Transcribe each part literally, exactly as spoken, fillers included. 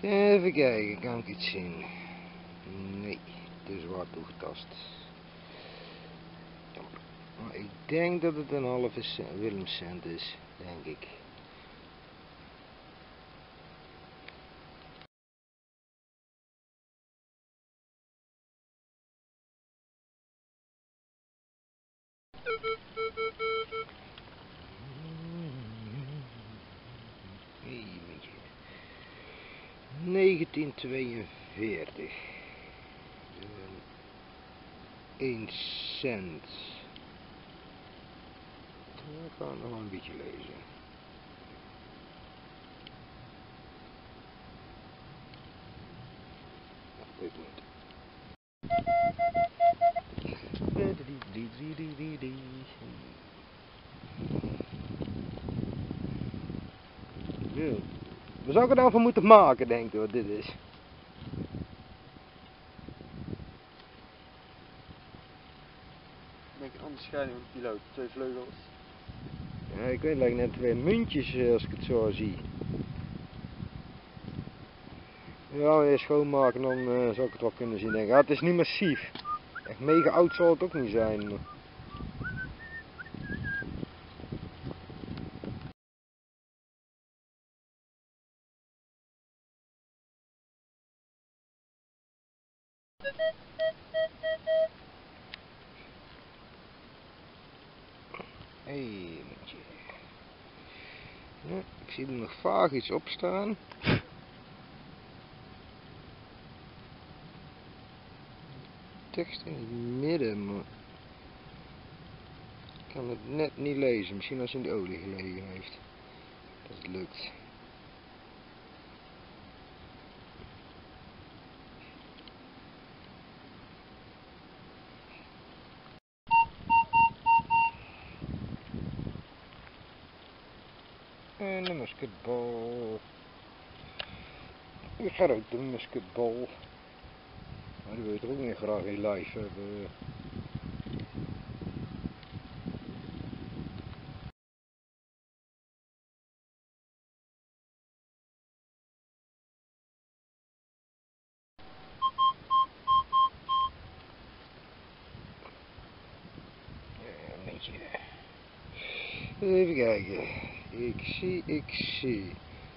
Even kijken, kan ik iets zien? Nee, het is wat toegetast. Maar ik denk dat het een halve Willemscent is, denk ik. negentien tweeënveertig. één cent. Ik ga nog wel een beetje lezen. Ja, dit moet. Ja. Waar zou ik er nou van moeten maken, denk je, wat dit is? Ik denk een onderscheiding van piloot, twee vleugels. Ja, ik weet, het lijkt net twee muntjes als ik het zo zie. Ja, weer schoonmaken, dan uh, zou ik het wel kunnen zien, denk ik. Ja, het is niet massief. Echt mega oud zal het ook niet zijn. Maar... Hey, muntje. Ja, ik zie er nog vaag iets op staan. Tekst in het midden, maar ik kan het net niet lezen. Misschien als hij in de olie gelegen heeft. Dat het lukt. En een musketbal. Ik ga ook de musketbal. Maar die wil je toch ook niet graag in live hebben. Even kijken. Ik zie, ik zie.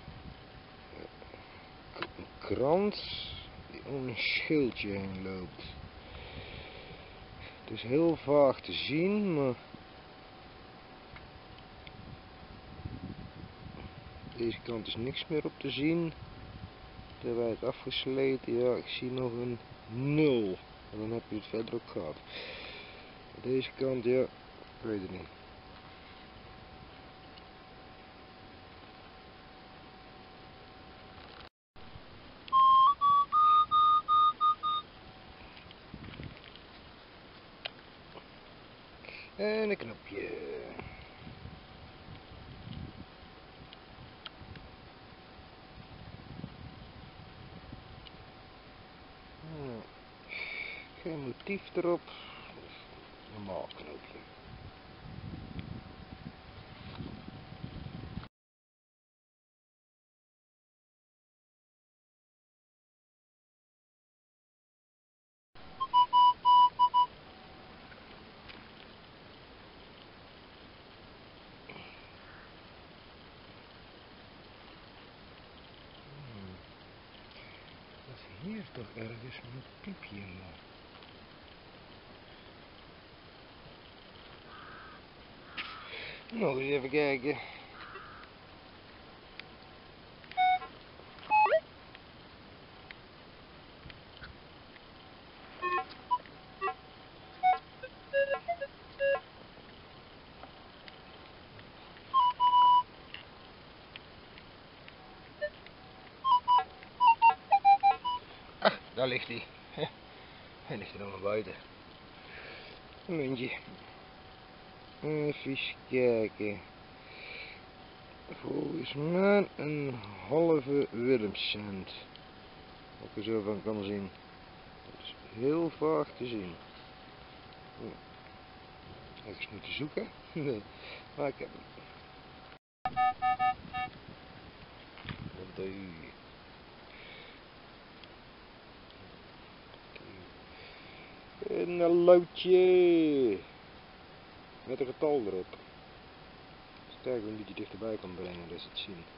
Een krant die om een schildje heen loopt. Het is heel vaag te zien, maar... Deze kant is niks meer op te zien. Terwijl het afgesleten, ja, ik zie nog een nul. En dan heb je het verder ook gehad. Deze kant, ja, ik weet het niet. En een knopje. Hmm. Geen motief erop. Normaal knopje. Hier is toch ergens een piepje in. Nog eens even kijken. Ach, daar ligt hij. Hij ligt er nog naar buiten. Een muntje. Even kijken. Volgens mij een halve Willemscent. Wat ik er zo van kan zien. Dat is heel vaag te zien. Ergens moeten zoeken. Nee, maar ik heb hem. Een loodje. Met een getal erop. Sterker een beetje dichterbij kan brengen, dus het zien.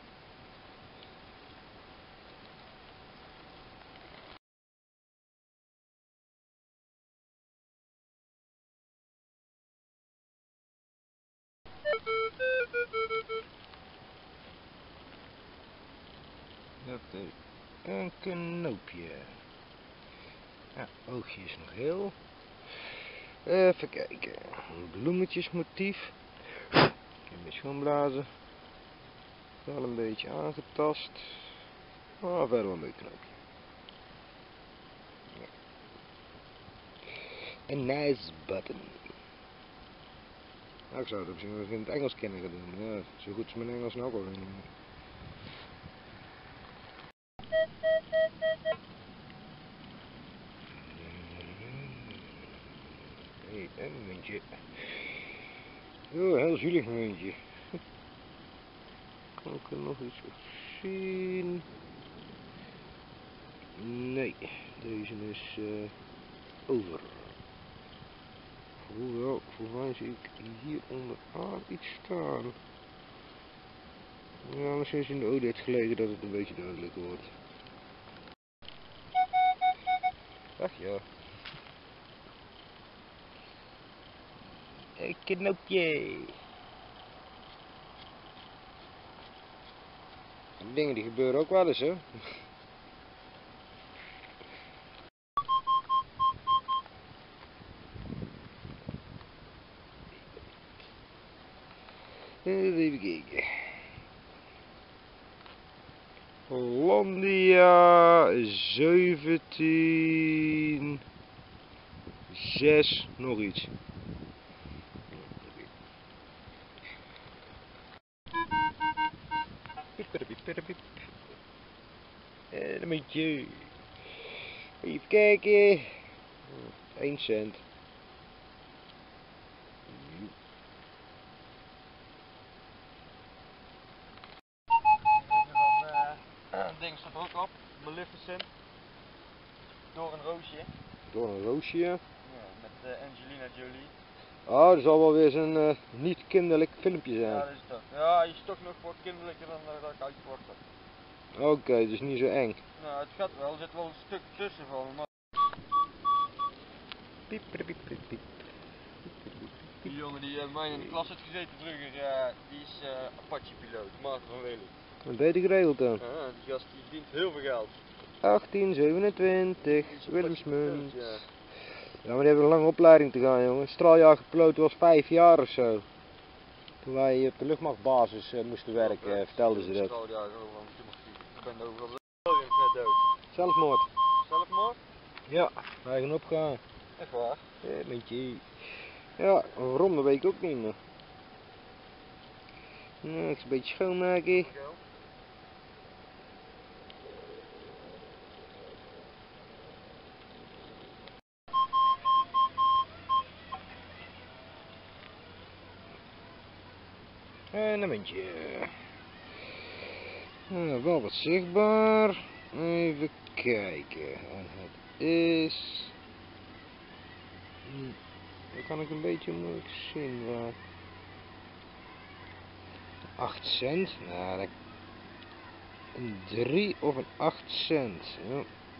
Dat is een knoopje. Ja, oogje is nog heel. Even kijken. Een bloemetjesmotief. Een beetje schoonblazen. Wel een beetje aangetast. Maar verder wel een beetje knoopje. Ja. Een nice button. Nou, ik zou het op zich in het Engels kennen gaan doen. Maar ja, zo goed is mijn Engels nou ook al niet meer. Hey, een muntje. Oh, heel zielig muntje. Kan ik er nog iets zien? Nee, deze is uh, over. Hoewel, voor mij zie ik hier onderaan iets staan. Ja, misschien is in de O D gelegen dat het een beetje duidelijk wordt. Ach ja. Een knoopje. Dingen die gebeuren ook wel eens, hè. Even kijken. Hollandia zeventien zes nog iets. En een beetje. Even kijken. één cent. Van uh, ding staat er ook op. Maleficent. Door een roosje. Door een roosje. Ja, met uh, Angelina Jolie. Oh, dat zal wel weer zo'n uh, niet kinderlijk filmpje zijn. Ja, dat is toch. Ja, je is toch nog wat kinderlijker dan uh, dat ik uitverwacht had. Oké, okay, dus niet zo eng. Nou, het gaat wel. Er zit wel een stuk tussen van. Maar... Piep, piep, piep, piep, piep. Die jongen die uh, mij in de klas heeft gezeten vroeger, uh, die is uh, Apache-piloot, Maarten van Wely. Wat ben je geregeld dan? Ja, die gast die verdient heel veel geld. achttien zevenentwintig, Willemsmunt. Ja. Ja, maar die hebben een lange opleiding te gaan, jongen. Straaljagerpiloot was vijf jaar of zo. Toen wij op de luchtmachtbasis uh, moesten werken, uh, vertelden ze dat. Straaljager, ik ben overal net dood. Zelfmoord. Zelfmoord? Ja, eigen opgaan. Echt waar? Ja, beetje. Ja, waarom, dat weet ik ook niet meer. Nou, ik ga een beetje schoonmaken. En een muntje. Nou, wel wat zichtbaar. Even kijken. En het is... Dat kan ik een beetje moeilijk zien. Waar... acht cent. Nou, dat... Een drie of een acht cent. Ja.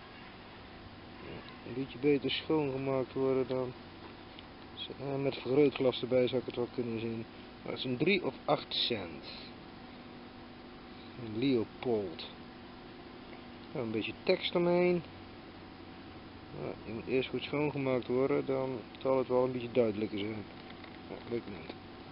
Een beetje beter schoongemaakt worden dan. Met vergrootglas erbij zou ik het wel kunnen zien. Dat is een drie of acht cent. Een Leopold. Nou, een beetje tekst omheen. Nou, die moet eerst goed schoongemaakt worden, dan zal het wel een beetje duidelijker zijn. Ja, leuk moment.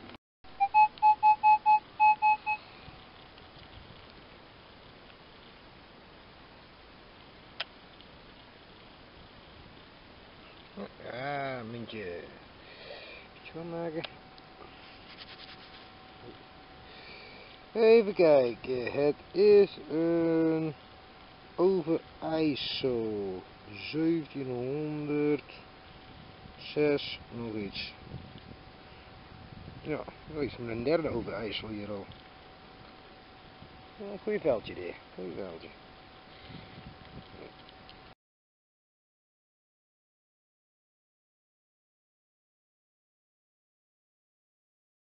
Ja, muntje. Schoonmaken. Even kijken, het is een Overijssel zeventienhonderd zes nog iets. Ja, iets met een derde Overijssel hier al. Ja, een goeie veldje dit, goeie veldje.